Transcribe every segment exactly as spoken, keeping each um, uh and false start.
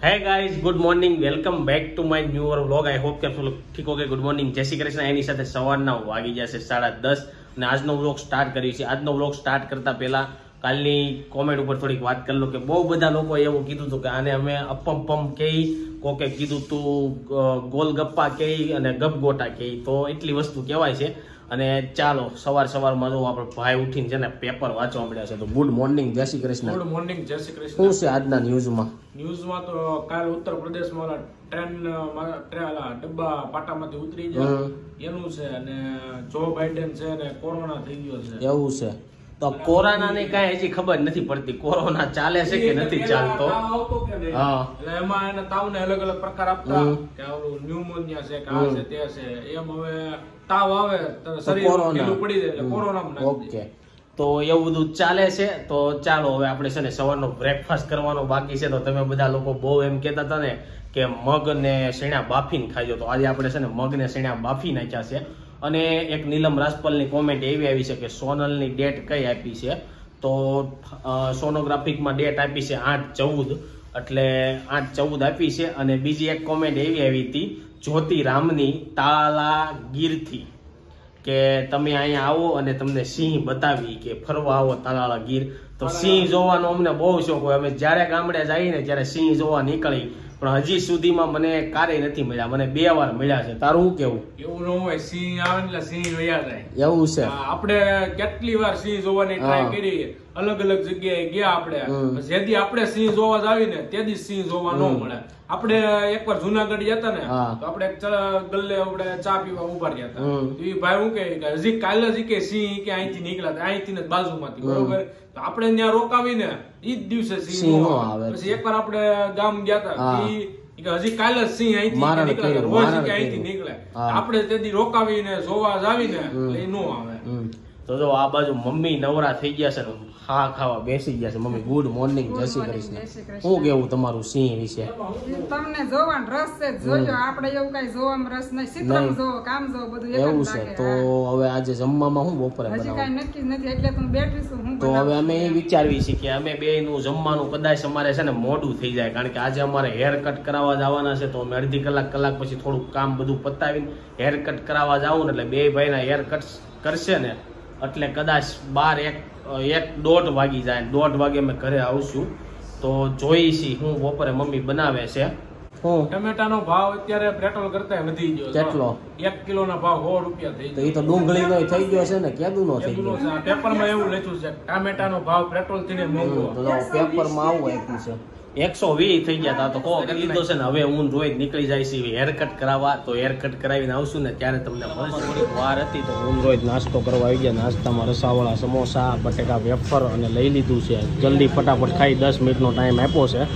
Hey guys, good morning. Welcome back to my newer vlog. I hope કે આપ લોકો ઠીક હો કે ગુડ મોર્નિંગ જય શ્રી કૃષ્ણ. એની સાથે સવારના વાગી જશે સાડા દસ અને આજનો વ્લોગ સ્ટાર્ટ કર્યો છે. આજનો વ્લોગ સ્ટાર્ટ કરતા પહેલા કાલની કોમેન્ટ ઉપર થોડીક વાત કરી લો કે બહુ બધા લોકો એવું કીધું હતું કે આને અમે અપમ પમ કહી, કોકે કીધું તું ગોલગપ્પા કહી અને ગપગોટા કહી, તો એટલી વસ્તુ કહેવાય છે. અને ચાલો સવાર સવારમાં જો આપણે ભાઈ ઉઠીને છે ને પેપર વાંચવા મળ્યા છે. તો ગુડ મોર્નિંગ જય શ્રી કૃષ્ણ. ગુડ મોર્નિંગ જય શ્રી કૃષ્ણ. શું છે આજના ન્યૂઝમાં? ન્યૂઝમાં તો કાલ ઉત્તર પ્રદેશમાં ટ્રેન ટ્રેન ડબ્બા પાટામાંથી ઉતરી જાય એનું છે, અને જો બાઇડન છે ને કોરોના થઈ ગયો છે એવું છે. તો કોરોના ની કઈ હજી ખબર નથી પડતી, કોરોના ચાલે છે કે નથી ચાલતો. હા, એટલે એમાં એને તાવને અલગ અલગ પ્રકાર આપતા કે ઓલું ન્યુમોનિયા છે કે આ છે તે છે, એમ હવે તાવ આવે તો શરીર ઢીલું પડી જાય એટલે કોરોનામાં નાખી દે. ઓકે, તો એવું બધું ચાલે છે. તો ચાલો હવે આપણે છે ને સવારનો બ્રેકફાસ્ટ કરવાનો બાકી છે. તો તમે બધા લોકો બહુ એમ કહેતા હતા ને કે મગ ને શેણા બાફીને ખાજો, તો આજે આપણે છે ને મગ ને શેણા બાફી નાખ્યા છે. અને એક નીલમ રાસપલની કોમેન્ટ એવી આવી છે કે સોનલની ડેટ કઈ આપી છે, તો સોનોગ્રાફિકમાં ડેટ આપી છે આઠ ચૌદ, એટલે આઠ ચૌદ આપી છે. અને બીજી એક કોમેન્ટ એવી આવી હતી જ્યોતિરામની તાલાગીરથી કે તમે અહીંયા આવો અને તમને સિંહ બતાવી, કે ફરવા આવો તાલાળા ગીર. તો સિંહ જોવાનો અમને બહુ શોખ હોય. અમે જ્યારે ગામડે જઈએ ને ત્યારે સિંહ જોવા નીકળી, પણ હજી સુધીમાં મને કારે નથી મળ્યા. મને બે વાર મળ્યા છે. તારું શું કેવું? એવું ન હોય, સિંહ આવે એટલે સિંહ વયા જાય. એવું છે. આપણે કેટલી વાર સિંહ જોવાની ટ્રાય કરી, અલગ અલગ જગ્યાએ ગયા આપણે, જેથી આપણે સિંહ જોવા જ આવીને તેથી સિંહ જોવા ન મળે. આપણે એકવાર જુનાગઢ જતા ને તો આપણે ગલ્લે આપણે ચા પીવા ઉભા રહ્યા હતા, એ ભાઈ હું કે હજી કાલે જ કે સિંહ કે અહીંથી નીકળ્યા, અહીંથી ને બાજુમાંથી, બરોબર. તો આપણે ત્યાં રોકાવીને ઈ જ દિવસે સિંહ આવે. પછી એકવાર આપણે ગામ ગયા હતા, હજી કાલે જ સિંહ અહીંથી નીકળે, રોજ કે અહીંથી નીકળે, આપણે તેથી રોકાવીને જોવા જ આવીને એ નો આવે. તો જો આ બાજુ મમ્મી નવરા થઈ ગયા છે ને હા ખાવા બેસી ગયા છે. મમ્મી ગુડ મોર્નિંગ જય શ્રી કૃષ્ણ. શું કેવું તમારું સિંહ વિશે? તમને જોવાનો રસ છે, જોજો. આપણે એવું કઈ જોવામાં રસ નહીં, ચિત્રમ જોવો, કામ જોવો, બધું એવું છે. તો હવે આજે જમવામાં હું બપોરે હજી કઈ નક્કી નથી, એટલે હું બેઠી છું. હું તો હવે અમે એ વિચારવી છીએ કે અમે બે નું જમવાનું કદાચ અમારે છે ને મોડું થઈ જાય, કારણ કે આજે અમારે હેર કટ કરાવવા જવાના છે. તો અમે અડધી કલાક કલાક પછી થોડુંક કામ બધું પતાવીને હેર કટ કરાવવા જાવું ને, એટલે બે ભાઈના હેર કટ કરશે ને એટલે કદાચ બાર એક એક દોઢ વાગી જાય. દોઢ વાગે અમે ઘરે આવશું. તો જોઈ છીએ હું બપોરે મમ્મી બનાવે છે. ટમેટાનો ભાવ અત્યારે પેટ્રોલ કરતા વધી ગયો. કેટલો? એક કિલો ના ભાવ સો રૂપિયા થઈ ગયો. એ તો ડુંગળી નો થઈ ગયો છે ને, કેદું નો થઈ ગયો. પેપર માં એવું લખ્યું છે ટમેટાનો ભાવ પેટ્રોલ થી ને મોંઘો. પેપર માં આવું આપ્યું છે એકસો વીસ થઈ ગયા હતા. તો કો કરી લીધો છે ને. હવે હું રોજ નીકળી જાય છે હેર કટ કરાવવા. તો હેર કટ કરાવીને આવશું ને ત્યારે તમને મળશે. વાર હતી તો હું રોજ નાસ્તો કરવા આવી ગયા. નાસ્તામાં રસાવાળા સમોસા, બટેકા વેફર અને લઈ લીધું છે. જલ્દી ફટાફટ ખાઈ દસ મિનિટનો ટાઈમ આપ્યો છે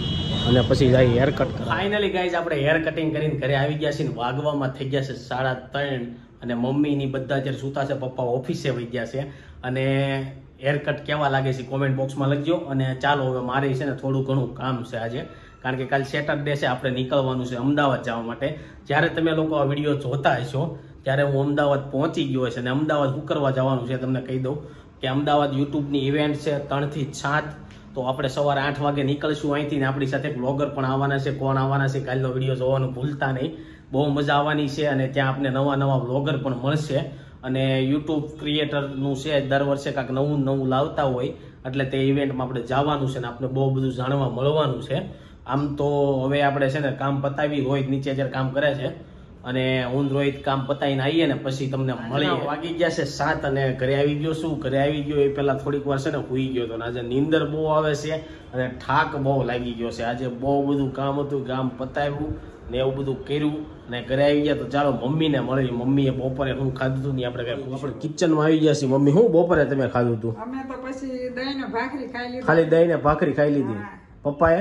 અને પછી જાય હેર કટ. ફાઇનલી ગાઈઝ આપણે હેર કટિંગ કરીને ઘરે આવી ગયા છીએ. વાગવામાં થઈ ગયા છે સાડા ત્રણ અને મમ્મીની બધા જ્યારે સૂતા છે, પપ્પા ઓફિસે વહી ગયા છે. અને હેર કટ કેવા લાગે છે કોમેન્ટ બોક્સમાં લખજો. અને ચાલો હવે મારે છે ને થોડું ઘણું કામ છે આજે, કારણ કે કાલ સેટરડે છે, આપણે નીકળવાનું છે અમદાવાદ જવા માટે. જ્યારે તમે લોકો આ વિડીયો જોતા હશો ત્યારે હું અમદાવાદ પહોંચી ગયો છે. અને અમદાવાદ શું કરવા જવાનું છે તમને કહી દઉં કે અમદાવાદ યુટ્યુબની ઇવેન્ટ છે ત્રણ થી સાત. તો આપણે સવારે આઠ વાગે નીકળશું અહીંથી. ને આપણી સાથે બ્લોગર પણ આવવાના છે. કોણ આવવાના છે કાલનો વિડીયો જોવાનું ભૂલતા નહીં, બહુ મજા આવવાની છે. અને ત્યાં આપણે નવા નવા બ્લોગર પણ મળશે. અને યુટ્યુબ ક્રિએટરનું છે દર વર્ષે કાંઈક નવું નવું લાવતા હોય, એટલે તે ઇવેન્ટમાં આપણે જવાનું છે ને આપણે બહુ બધું જાણવા મળવાનું છે. આમ તો હવે આપણે છે ને કામ પતાવી, રોહિત નીચે જ્યારે કામ કરે છે અને હું રોહિત કામ પતાવીને આવીએ ને પછી તમને મળી. વાગી ગયા છે સાત અને ઘરે આવી ગયો છું. ઘરે આવી ગયો એ પહેલા થોડીક વાર છે ને સુઈ ગયો હતો. આજે નીંદર બહુ આવે છે અને થાક બહુ લાગી ગયો છે. આજે બહુ બધું કામ હતું, કામ પતાવ્યું ને એવું બધું કર્યું અને ઘરે આવી ગયા. તો ચાલો મમ્મીને મળી. મમ્મીએ બપોરે શું ખાધું હતું ને આપણે આપણે કિચનમાં આવી ગયા છીએ. મમ્મી શું બપોરે તમે ખાધું હતું? અમે તો પછી દહીં ને ભાખરી ખાઈ લીધી. ખાલી દહીં ને ભાખરી ખાઈ લીધી. પપ્પાએ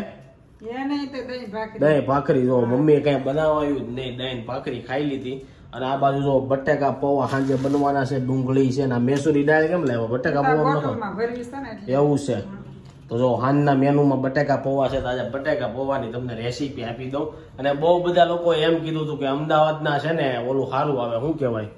દહીં ભાખરી જો મમ્મીએ કઈ બનાવાયું જ નહીં, દહીં ભાખરી ખાઈ લીધી. અને આ બાજુ જો બટેકા પૌવા સાંજે બનવાના છે. ડુંગળી છે ને મેસુરી દાળ કેમ લાવ્યા? બટેકા પૌવા એવું છે. તો જો હાનના મેનુમાં બટેકા પૌવા છે. તો આજે બટેકા પૌવાની તમને રેસીપી આપી દઉં. અને બહુ બધા લોકો એમ કીધું હતું કે અમદાવાદના છે ને ઓલું સારું આવે, શું કહેવાય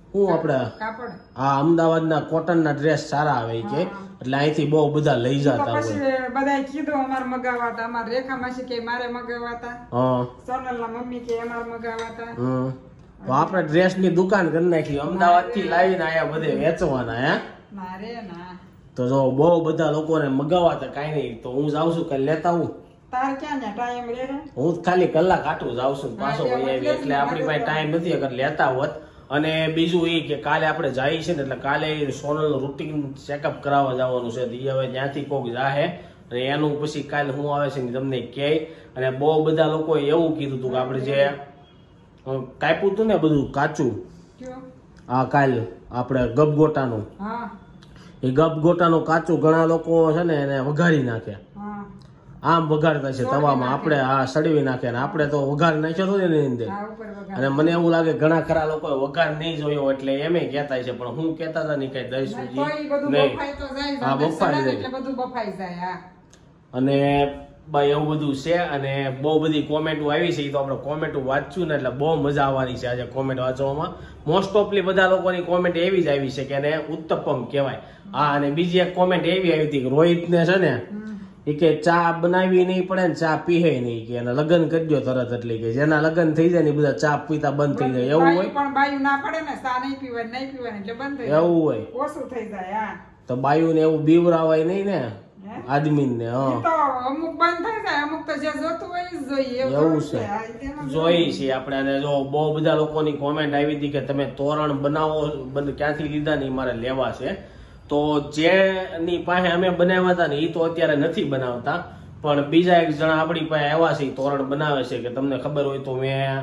હું આપણે કાપડ આ અમદાવાદના કોટનના ડ્રેસ સારા આવે કે એટલે અહીંથી બહુ બધા લઈ તો જતા હોય. પછી બધાય કીધું અમારે મગાવાતા, અમારે રેખા માસી કે મારે મગાવાતા, હા સોનલના મમ્મી કે અમારે મગાવાતા. હમ તો આપણે ડ્રેસની દુકાન કરી નાખી, અમદાવાદથી લાવીને આયા બધે વેચવાના. હે ના રે ના, તો જો બહુ બધા લોકોને મગાવાતા. કાંઈ નહીં, તો હું જાઉં છું કે લેતા આવું. તાર ક્યાં ને ટાઈમ રે? હું ખાલી કલાક આટલું જાઉં છું ને પાછો વહી આવી, એટલે આપણી પાસે ટાઈમ નથી અગર લેતા હોત. અને બીજું એ કે કાલે આપણે જઈએ છીએ ને એટલે કાલે સોનલનું રૂટીન ચેકઅપ કરાવવા જવાનું છે. એ હવે ત્યાંથી કોક જાહે અને એનું પછી કાલે શું આવે છે ને તમને કહે. અને બહુ બધા લોકોએ એવું કીધું હતું કે આપણે જે કાપ્યું હતું ને બધું કાચું, કયો? આ કાલ આપણે ગપગોટાનું, હા એ ગપગોટાનું કાચું ઘણા લોકો છે ને એને વઘારી નાખે. હા આમ વઘારતા છે તવામાં, આપણે આ સડવી નાખે ને આપણે તો વઘાર નાખ્યો હતો એની અંદર. હા ઉપર વગર. અને મને એવું લાગે ઘણા ખરા લોકો વઘાર નહીં જોયો એટલે એમ કહેતા છે, પણ હું કહેતા હતા નહીં કઈ દહીં તો સૂજી ઈ બધું નહીં. બફાઈ તો જાય, હા, આપણે બફાઈ સડાવે જાય. એટલે બધું બફાઈ જાય. હા અને ભાઈ એવું બધું છે. અને બહુ બધી કોમેન્ટો આવી છે, એ તો આપણે કોમેન્ટો વાંચ્યું ને એટલે બહુ મજા આવવાની છે આજે કોમેન્ટ વાંચવામાં. મોસ્ટ ઓફલી બધા લોકોની કોમેન્ટ એવી જ આવી છે કે એને ઉત્તપમ કહેવાય. હા, અને બીજી એક કોમેન્ટ એવી આવી હતી કે રોહિતને છે ને એ કે ચા બનાવી નહીં પડે ને ચા પીહે નહીં, કે એને લગ્ન કરજો તરત. એટલે કે જેના લગ્ન થઈ જાય ને બધા ચા પીતા બંધ થઈ જાય. એવું હોય? પણ બાયું ના પડે ને, ચા નહીં પીવાની નહીં પીવાની એટલે બંધ થઈ જાય, એવું હોય ઓછું થઈ જાય. હા તો બાયું ને એવું બીવરાવાય નહીં ને આદમી ને. હા ઈ તો અમુક બંધ થઈ જાય, અમુક તો જે જોતું હોય ઈ જ જોઈએ. એવું છે, હા, ઈ તેમાં જોઈએ છીએ આપણે. અને જો બહુ બધા લોકોની કોમેન્ટ આવી હતી કે તમે તોરણ બનાવો, બંધ ક્યાંથી લીધા ને મારે લેવા છે. તો જેની પાસે અમે બનાવ્યા હતા ને એ તો અત્યારે નથી બનાવતા, પણ બીજા એક જણા આપણી પાસે આવ્યા છે, તોરણ બનાવે છે. કે તમને ખબર હોય તો મેં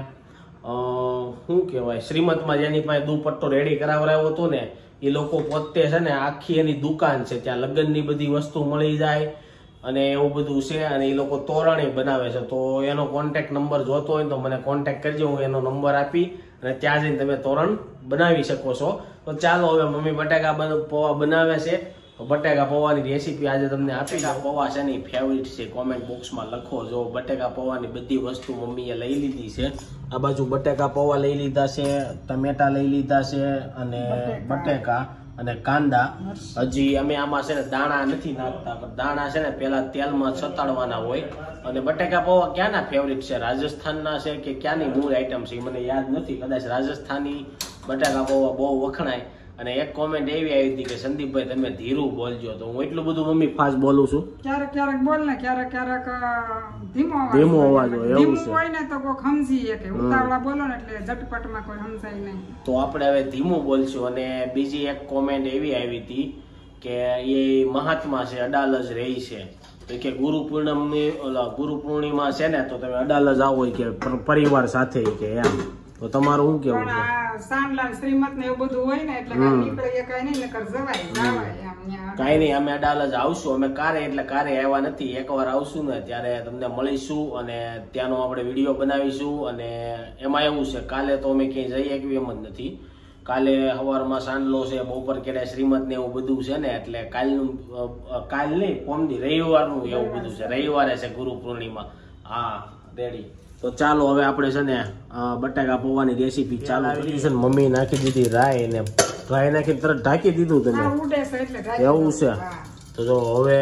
શું કહેવાય શ્રીમતમાં જેની પાસે દુપટ્ટો રેડી કરાવરાયો હતો ને, એ લોકો પોતે છે ને આખી એની દુકાન છે, ત્યાં લગ્નની બધી વસ્તુ મળી જાય અને એવું બધું છે. અને એ લોકો તોરણી બનાવે છે. તો એનો કોન્ટેક્ટ નંબર જોતો હોય તો મને કોન્ટેક્ટ કરજો, હું એનો નંબર આપી અને ત્યાં જઈને તમે તોરણ બનાવી શકો છો. તો ચાલો હવે મમ્મી બટાકા પૌવા બનાવે છે, બટાકા પૌવાની રેસીપી આજે તમને આપી. આ પૌવા છે ને ફેવરિટ છે, કોમેન્ટ બોક્સમાં લખો. જો બટાકા પૌવાની બધી વસ્તુ મમ્મીએ લઈ લીધી છે. આ બાજુ બટાકા પૌવા લઈ લીધા છે, ટમેટા લઈ લીધા છે અને બટેકા અને કાંદા. હજી અમે આમાં છે ને દાણા નથી નાખતા, પણ દાણા છે ને પેલા તેલમાં સતાડવાના હોય. અને બટેકા પૌવા ક્યાંના ફેવરિટ છે, રાજસ્થાનના છે કે ક્યાંની મૂળ આઈટમ છે મને યાદ નથી. કદાચ રાજસ્થાની બટાકા પૌવા બહુ વખણાય. અને એક કોમેન્ટ એવી આવી હતી કે સંદીપભાઈ તમે ધીરું બોલજો. તો હું એટલું બધું મમ્મી ફાસ્ટ બોલું છું. ક્યારેક ક્યારેક બોલ ને, ક્યારેક ક્યારેક ધીમો અવાજ ધીમો હોય. અવાજ હોય, એવું ધીમું છે. હોય ને તો કોઈ સમજી કે ઉતાવળા બોલો ને એટલે ઝટપટમાં કોઈ સમજાય નહીં. તો આપણે હવે ધીમું બોલશું. અને બીજી એક કોમેન્ટ એવી આવી હતી કે એ મહાત્મા છે, અડાલજ રહી છે, તો કે ગુરુ પૂર્ણિમની ઓલા ગુરુ પૂર્ણિમા છે ને તો તમે અડાલજ આવો કે પરિવાર સાથે કે એમ. તો તમારું શું કેવું પણ છે? આ સાંડલા શ્રીમત ને એવું બધું હોય ને એટલે કાંઈ નીકળે એ કાંઈ નહીં, નકર જવાય જવાય એમ ન્યા. કાંઈ નહીં, અમે અડાલજ આવશું. અમે કારે એટલે કારે આવ્યા નથી, એકવાર આવશું ને ત્યારે તમને મળીશું અને ત્યાંનો આપણે વિડીયો બનાવીશું. અને એમાં એવું છે કાલે તો અમે ક્યાંય જઈએ કે એમ જ નથી. કાલે સવારમાં સાંડલો છે, બપોર કેડે શ્રીમત ને એવું બધું છે ને, એટલે કાલનું કાલ નહીં પોમદી રવિવારનું એવું બધું છે. રવિવારે છે ગુરુ પૂર્ણિમા. હા રેડી. તો ચાલો હવે આપણે છે ને બટાકા પૌવાની રેસીપી ચાલુ કરી છે. મમ્મી નાખી દીધી રાઈ ને રાઈ નાખી તરત ઢાંકી દીધું તમે. આ ઉડે છે એટલે ઢાંકી એવું દઉં. છે. હા. તો જો હવે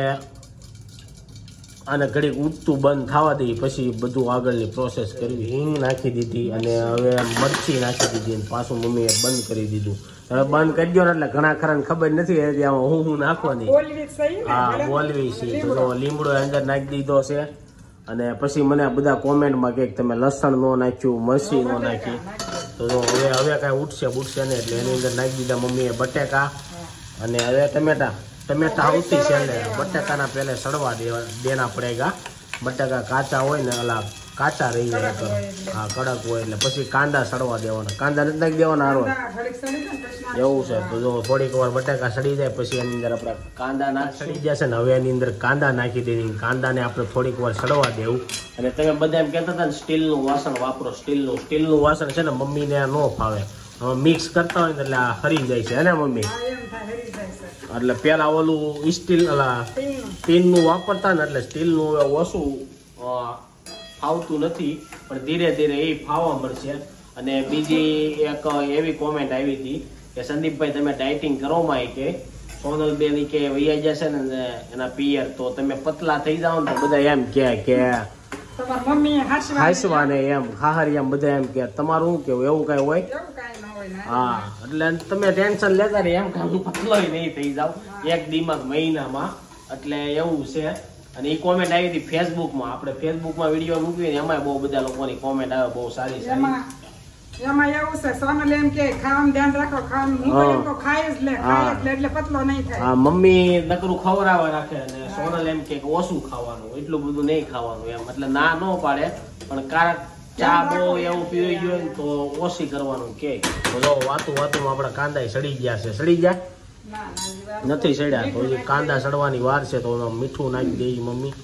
આને ઘડીક ઉડતું બંધ થવા દઈએ પછી બધું આગળની પ્રોસેસ કરવી. હિંગ નાખી દીધી અને હવે મરચી નાખી દીધી અને પાછું મમ્મીએ બંધ કરી દીધું. હવે બંધ કરી દો ને એટલે ઘણા ખરાને ખબર નથી હજી આમાં હું હું નાખવાની. બોલવી જ સહી ને, હા ભલે બોલવી છે. લીમડો. તો લીમડો અંદર નાખી દીધો છે. અને પછી મને બધા કોમેન્ટમાં કે તમે લસણ નો નાખ્યું, મરચી નો નાખી. તો જો હવે હવે કાંઈ ઉઠશે બુઠશે ને એટલે એની અંદર નાખી દીધા મમ્મીએ બટેકા અને હવે ટમેટા. ટમેટા આવતી છે એટલે બટાકાના પહેલે સડવા દેવા દેના પડેગા. બટાકા કાચા હોય ને અલા કાચા રહી જાય તો હા કડક હોય એટલે પછી કાંદા સડવા દેવાના. કાંદા નથી નાખી દેવાના હારો. ના, ઘડીક સડી જાય ને પછી નાખી એવું છે. તો જો થોડીક વાર બટાકા સડી જાય પછી એની અંદર આપણે કાંદા નાખ સડી જશે ને હવે એની અંદર કાંદા નાખી દેવી. કાંદાને આપણે થોડીક વાર સડવા દેવું. અને તમે બધા એમ કહેતા હતા ને સ્ટીલનું વાસણ વાપરો, સ્ટીલનું સ્ટીલનું વાસણ છે ને મમ્મીને ન ફાવે. મિક્સ કરતા હોય ને એટલે આ હરી જાય છે ને મમ્મી. હા, એમ થાય, હરી જાય છે. એટલે પેલા ઓલું સ્ટીલ અલા સ્ટીલનું. ટીનનું વાપરતા ને એટલે સ્ટીલનું હવે ઓછું અ, ફાવતું નથી, પણ ધીરે ધીરે એ ફાવવા મળશે. અને બીજી એક એવી કોમેન્ટ આવી હતી કે સંદીપભાઈ તમે ડાયટિંગ કરો માં કે સોનલ બેન કે વૈયા જશે ને એના પિયર તો તમે પતલા થઈ જાઓ ને તો બધા એમ કે કે તમાર મમ્મી હાસવા ને એમ ખાહરી એમ બધા એમ કે તમારું શું કેવું એવું કઈ હોય એવું કાઈ ન હોય ને હા એટલે તમે ટેન્શન લેતા રહી એમ કે હું પતલો નહીં થઈ જાવ એક દિમાગ મહિનામાં એટલે એવું છે. અને એ કોમેન્ટ આવી હતી ફેસબુકમાં આપણે ફેસબુકમાં વિડીયો મૂકીએ ને એમાં બહુ બધા લોકોની કોમેન્ટ આવે બહુ સારી સારી એમાં એવું છે સોનલ એમ કે ખાવાનું ધ્યાન રાખો ખાવાનું તો ખાય જ લે ખાય જ લે એટલે પતલો નહીં થાય. હા મમ્મી નકરું ખવડાવવા રાખે અને સોનલ એમ કે ઓછું ખાવાનું એટલું બધું નહીં ખાવાનું એમ એટલે ના ન પાડે પણ કારક ચા બહુ એવું પીવી ગયો ને તો ઓછી કરવાનું કે જો વાતું વાતું આપડા કાંદા સડી ગયા છે. સડી ગયા નથી સડ્યા તો કાંદા સડવાની વાર છે તો મીઠું નાખી દઈ મમ્મી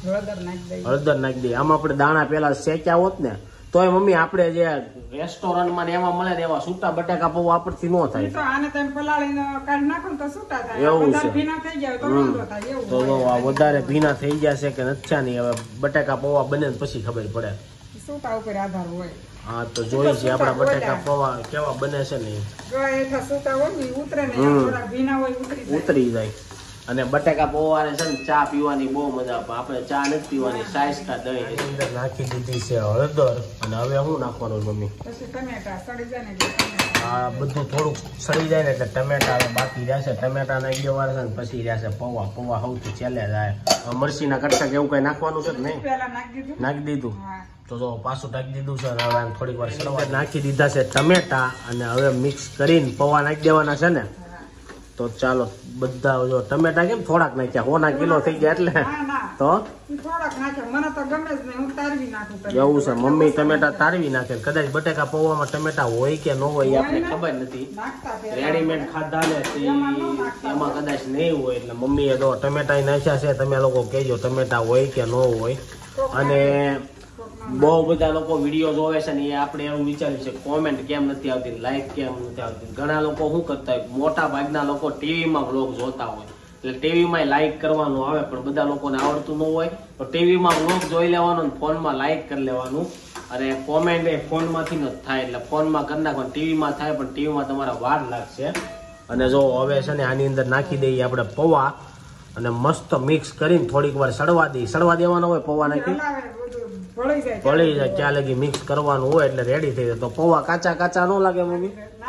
હળદર નાખી દઈ. આમાં આપણે દાણા પેલા શેક્યા હોત ને તોય મમ્મી આપણે જે રેસ્ટોરન્ટમાં ને એમાં મળે ને એવા છૂટા બટાકા પૌવા વાપરથી ન થાય. તો આને તમે પલાળીને કાઢી નાખો ને તો છૂટા થાય. એવું છે ભીના થઈ જાય તો વાંધો થાય એવું. તો આ વધારે ભીના થઈ જશે કે નથી નહીં હવે બટાકા પૌવા બને ને પછી ખબર પડે. છૂટા ઉપર આધાર હોય. હા તો જોઈ છે આપડા બટાકા પૌવા કેવા બને છે ને જો એઠા છૂટા હોય ને ઉતરે ને થોડા ભીના હોય ઉતરી જાય ઉતરી જાય. અને બટાકા પૌવાને છે ને ચા પીવાની બહુ મજા આવે. આપણે ચા નથી પીવાની સાઈઝ કા દહીં અંદર નાખી દીધી છે હળદર અને હવે શું નાખવાનું મમ્મી પછી ટમેટા સડી જાય ને હા બધું થોડુંક સડી જાય ને એટલે ટમેટા બાકી રહેશે. ટમેટા નાખી દેવાના છે ને પછી રહેશે પૌવા. પૌવા સૌથી છેલ્લે જાય. મરચી ના કટકા કેવું કઈ નાખવાનું છે કે નહીં? પહેલા નાખી દીધું નાખી દીધું તો જો પાછું નાખી દીધું છે. હવે થોડીક વાર સડવા નાખી દીધા છે ટમેટા અને હવે મિક્સ કરીને પૌવા નાખી દેવાના છે ને. તો ચાલો બધા જો ટમેટા કેમ થોડાક નાખ્યા હોના કિલો થઈ ગયા એટલે તો થોડાક નાખ્યા મને તો ગમે જ નહીં હું તારવી નાખું. એવું છે મમ્મી ટમેટા તારવી નાખે. કદાચ બટાકા પૌવામાં ટમેટા હોય કે ન હોય આપણે ખબર નથી. રેડીમેડ ખાધા ને એમાં કદાચ નહીં હોય એટલે મમ્મીએ તો ટમેટા નાખ્યા છે. તમે લોકો કહેજો ટમેટા હોય કે ન હોય. અને બહુ બધા લોકો વિડીયો જોવે છે ને એ આપણે એવું વિચાર્યું છે કોમેન્ટ કેમ નથી આવતી લાઈક કેમ નથી આવતી. ઘણા લોકો શું કરતા હોય મોટા ભાગના લોકો ટીવીમાં વ્લોગ જોતા હોય એટલે ટીવીમાં લાઈક કરવાનું આવે પણ બધા લોકોને આવડતું ન હોય તો ટીવીમાં વ્લોગ જોઈ લેવાનું ફોનમાં લાઈક કરી લેવાનું. અને કોમેન્ટ એ ફોનમાંથી જ થાય એટલે ફોનમાં કરી નાખવાનું. ટીવીમાં થાય પણ ટીવીમાં તમારા વાર લાગશે. અને જો હવે છે ને આની અંદર નાખી દઈએ આપણે પૌવા અને મસ્ત મિક્સ કરીને થોડીક વાર સડવા દઈએ. સડવા દેવાનો હોય પૌવા નાખી પડી જાય ત્યાં લગી મિક્સ કરવાનું હોય એટલે રેડી થઈ જાય. તો પૌવા કાચા કાચા ન લાગે મમ્મી?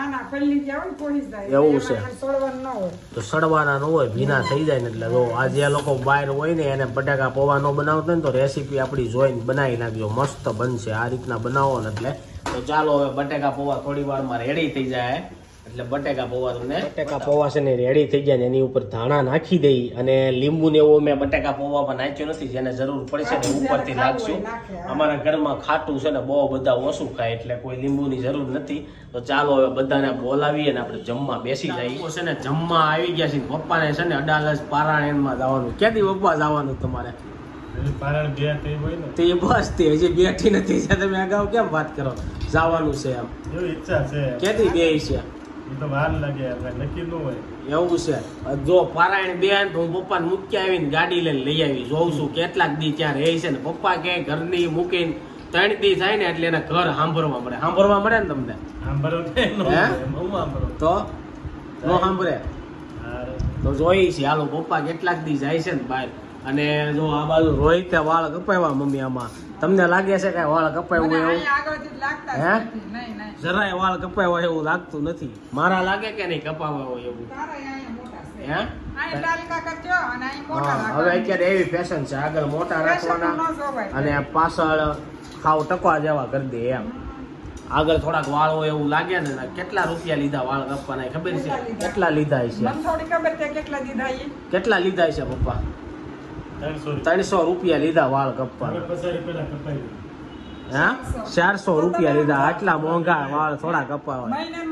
એવું છે તો સડવાના ન હોય ભીના થઈ જાય ને એટલે જો આ જે લોકો બહાર હોય ને એને બટાકા પૌવા ન બનાવતા ને તો રેસીપી આપણી જોઈને બનાવી નાખજો. મસ્ત બનશે આ રીતના બનાવો ને એટલે. તો ચાલો હવે બટાકા પૌવા થોડી વારમાં રેડી થઈ જાય એટલે બટેકા પૌવા તમને બટેકા પૌવા છે ને રેડી થઈ જાય ને એની ઉપર ધાણા નાખી દઈ અને લીંબુ ને એવો મેં બટેકા પૌવામાં નાખ્યો નથી. જેને જરૂર પડશે ને ઉપરથી નાખશું. અમારા ઘરમાં ખાટું છે ને બહુ બધા ઓછું ખાય એટલે કોઈ લીંબુની જરૂર નથી. તો ચાલો હવે બધાને બોલાવીએ ને આપણે જમવા બેસી જઈએ. છે ને જમવા આવી ગયા છે. પપ્પાને છે ને અડાલજ પારાયણમાં જવાનું. ક્યાંથી પપ્પા જવાનું તમારે? તે બસ તે હજી બેઠી નથી. તમે અગાઉ કેમ વાત કરો? જવાનું છે એમ ઈચ્છા છે. ક્યાંથી બે છે? એવું છે જો પારાયણ બે તો હું પપ્પા ને મૂકી આવીને ગાડી લઈને લઈ આવી. જોઉં છું કેટલાક દી ત્યાં રહે છે ને પપ્પા કે ઘરની મૂકીને ત્રણ દી થાય ને એટલે એને ઘર સાંભળવા મળે. સાંભળવા મળે ને તમને? તો નો સાંભળે તો જોઈ છે. હાલો પપ્પા કેટલાક દી જાય છે ને બહાર. અને જો આ બાજુ રોહિતે વાળ કપાવ્યા મમ્મી. આમાં તમને લાગે છે કે વાળ કપાવ્યું એવું? હે જરાય વાળ કપાવ્યા એવું લાગતું નથી. મારા લાગે કે નહીં કપાવ્યા હોય એવું? હે હવે અત્યારે એવી ફેશન છે આગળ મોટા રાખવાના અને પાછળ ખાવ ટકવા જેવા કરી દે એમ. આગળ થોડાક વાળ હોય એવું લાગે ને. કેટલા રૂપિયા લીધા વાળ કપવાના ખબર છે? કેટલા લીધા છે? કેટલા લીધા છે પપ્પા? ત્રણસો રૂપિયા લીધા વાળ કપવા. હા ચારસો રૂપિયા લીધા. આટલા મોંઘા વાળ થોડા કપાવા.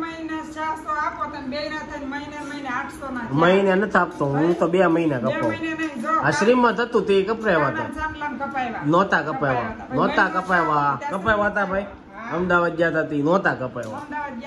મહિને નથી આપતો હું તો બે મહિના કપાવું. આ શ્રીમત હતું તે કપાવ્યા હતા. નહોતા કપાવ્યા નહોતા કપાવ્યા કપાવ્યા હતા ભાઈ. અમદાવાદ ગયા હતા તે નહોતા કપાવ્યા.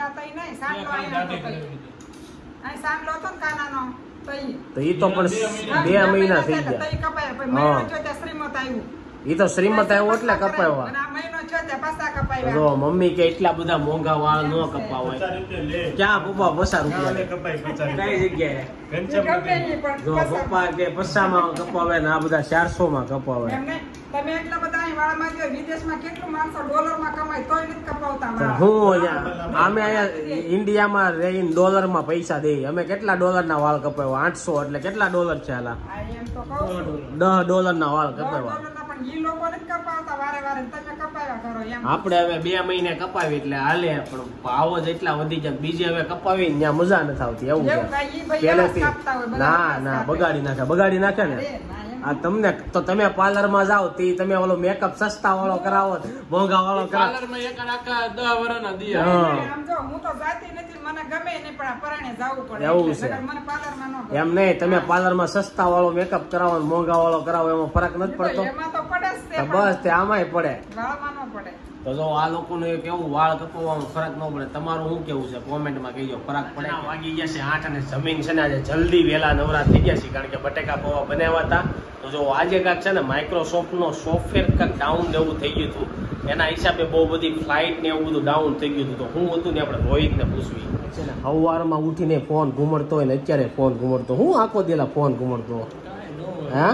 તો એ તો પણ બે મહિના થઈ ગયા. હા એ તો શ્રીમત આવ્યું એટલે કપાવ્યા. કપાવ્યા. જો મમ્મી કે એટલા બધા મોંઘા વાળ ન કપાવાય. ક્યાં પપ્પા પચાસ રૂપિયા કઈ જગ્યાએ? ગમે ઈ પણ જો પચાસ. પપ્પા કે પચાસમાં કપાવે ને આ બધા ચારસો માં કપાવે. એમ નહીં. તમે એટલા બધા અહીં વાળમાં ગયો, વિદેશમાં કેટલું માણસો ડોલરમાં કમાય તોય નથી કપાવતા વાળ. હું અહીંયા અમે અહીંયા ઇન્ડિયામાં રહીને ડોલરમાં પૈસા દઈએ. અમે કેટલા ડોલરના વાળ કપાવ્યા? આઠસો એટલે કેટલા ડોલર છે? હાલા આ એમ તો કહું છું. દસ ડોલરના વાળ દોઢ કપાવ્યા. ડોલરના પણ ઈ લોકો નથી કપાવતા વારે વારે, તમે કપાવ્યા કરો એમ. આપણે હવે બે મહિને કપાવી એટલે હાલે, પણ ભાવ જ એટલા વધી જાય. બીજી હવે કપાવી ત્યાં મજા નથી આવતી. એવું એવું છે કાંઈ ઈ ભાઈ એવા જ પહેલેથી. કાપતા હોય, બધા ના એવા જ ના કાપે. બગાડી નાખે બગાડી નાખે ને. અરે, ના, એમ. આ તમને તો તમે પાર્લર માં જાઓ તે તમે ઓલો મેકઅપ સસ્તા વાળો કરાવો, મોંઘા વાળો કરાવો. પાર્લરમાં એક આખા દસ વર્ષના દિયા. હા. આમ જો હું તો જાતી નથી, મને ગમે નહીં, પણ આ પરાણે જાવું પડે એવું એટલે. છે. નકર મને પાર્લરમાં ન ગમે. એમ નહીં, તમે પાર્લર માં સસ્તા વાળો મેકઅપ કરાવો ને મોંઘા વાળો કરાવો એમાં ફરક નથી ઈ તો પડતો. એમાં તો પડે જ છે, તો પણ બસ તે આમાંય પડે. વાળમાં ન પડે. તો જો આ લોકોનું એ કેવું વાળ કપાવવામાં ફરક ન પડે. તમારું શું કેવું છે કોમેન્ટમાં કહેજો. ફરક પડે? વાગી ગયા છે આઠ અને જમીન છે ને આજે જલ્દી વહેલા નવરા થઈ ગયા છે, કારણ કે બટેકા પૌવા બનાવ્યા હતા. તો જો આજે કાંઈક છે ને માઇક્રોસોફ્ટનો સોફ્ટવેર કાંઈક ડાઉન એવું થઈ ગયું હતું, એના હિસાબે બહુ બધી ફ્લાઇટ ને એવું બધું ડાઉન થઈ ગયું હતું. તો હું હતું ને આપણે રોહિતને પૂછવી છે ને, સવારમાં ઉઠીને ફોન ઘુમડતો હોય ને અત્યારે ફોન ઘુમડતો, હું આખો દેલા ફોન ઘુમડતો. હા,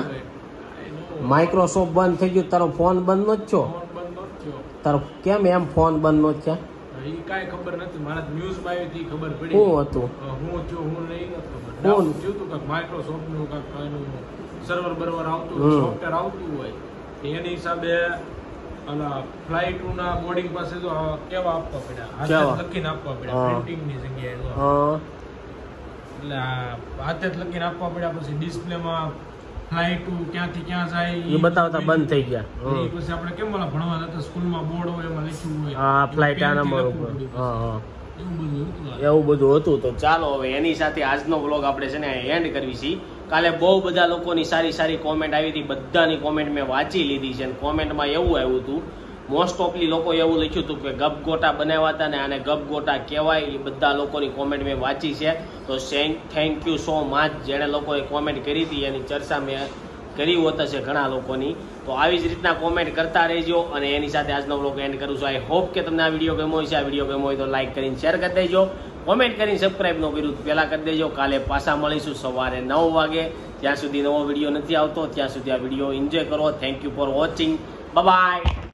માઇક્રોસોફ્ટ બંધ થઈ ગયું, તારો ફોન બંધ નો જ છો? તારો કેમ એમ ફોન બંધ નો જ છે? ઈ કાંઈ ખબર નથી, મારા ન્યૂઝમાં આવી હતી ખબર પડી. શું હતું? હું છું હું નહીં નથી ખબર. હું? ડાઉન થયું હતું કાંઈક માઇક્રોસોફ્ટ નું કાંઈક એનું સર્વર બર્વર આવતું હમ. સોફ્ટવેર આવતું હોય એની હિસાબે ઓલા ફ્લાઇટ ના બોર્ડિંગ પાસે તો આ કેવા આપવા પડ્યા, કેવા? હાથે જ લખીને આપવા પડ્યા હા. પ્રિન્ટિંગ ની જગ્યાએ તો. હા, એટલે આ હાથે જ લખીને આપવા પડ્યા. પછી ડિસ્પ્લે માં ફ્લાઇટ ક્યાંથી ક્યાં જાય એ બતાવતા બંધ થઈ ગયા. એ હમ. પછી આપણે કેમ ઓલા ભણવા જતા સ્કૂલમાં બોર્ડ હોય એમાં લખ્યું હોય હા, ફ્લાઇટ આ પેનથી નંબર લખવું ઉપર. પડ્યું. હા હા, એવું બધું હતું આ. એવું બધું હતું. તો ચાલો હવે એની સાથે આજનો વ્લોગ આપણે છે ને એન્ડ કરવી છીએ. કાલે બહુ બધા લોકોની સારી સારી કોમેન્ટ આવી હતી, બધાની કોમેન્ટ મેં વાંચી લીધી છે. અને કોમેન્ટમાં એવું આવ્યું હતું, મોસ્ટ ઓફલી લોકો એવું લખ્યું હતું કે ગપગોટા બનાવ્યા હતા ને આને ગપગોટા કહેવાય. એ બધા લોકોની કોમેન્ટ મેં વાંચી છે. તો થેન્ક યુ સો મચ જેણે લોકોએ કોમેન્ટ કરી હતી, એની ચર્ચા મેં કરી હોત છે ઘણા લોકોની. તો આવી જ રીતના કોમેન્ટ કરતા રહેજો. અને એની સાથે આજનો વ્લોગ એન્ડ કરું છું. આઈ હોપ કે તમને આ વિડીયો ગમ્યો હોય છે. આ વિડીયો ગમ્યો હોય તો લાઈક કરીને શેર કરી દેજો, કોમેન્ટ કરીને સબસ્ક્રાઈબ ન કર્યું પહેલા કરી દેજો. કાલે પાછા મળીશું સવારે નવ વાગે. ત્યાં સુધી નવો વિડીયો નથી આવતો ત્યાં સુધી આ વિડીયો એન્જોય કરો. Thank you for watching. Bye by.